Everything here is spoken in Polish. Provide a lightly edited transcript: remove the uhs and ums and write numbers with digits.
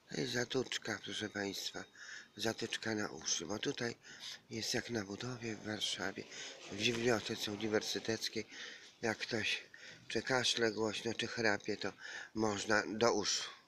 To jest zatyczka, proszę Państwa, zatyczka na uszy, bo tutaj jest jak na budowie w Warszawie, w Bibliotece Uniwersyteckiej. Jak ktoś czy kaszle głośno, czy chrapie, to można do uszu.